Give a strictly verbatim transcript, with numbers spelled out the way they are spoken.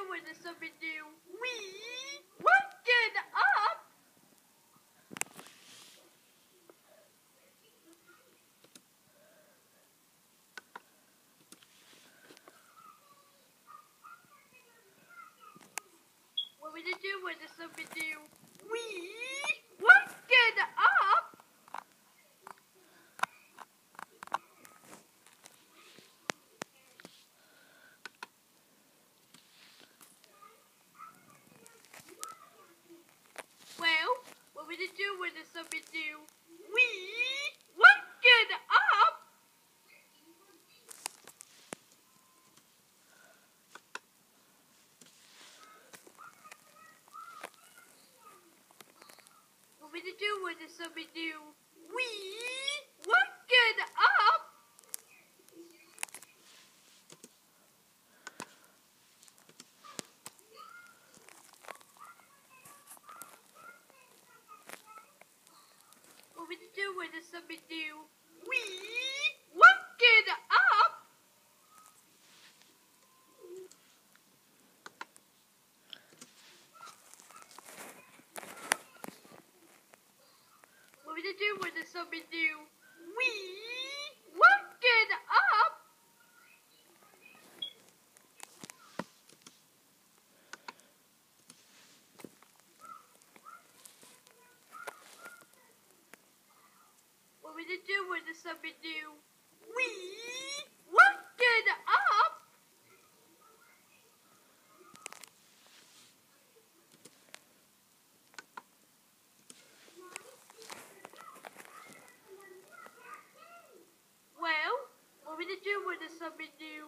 do with the something new? We working up. What we do with the something new? We working up. Well, what we do with the something new? We working up. What we do with the something new? We working up. What we do with the something new? We working up. What we do with the something new? We working up. What we do with the something new? We working up. Well, what we do with the something new?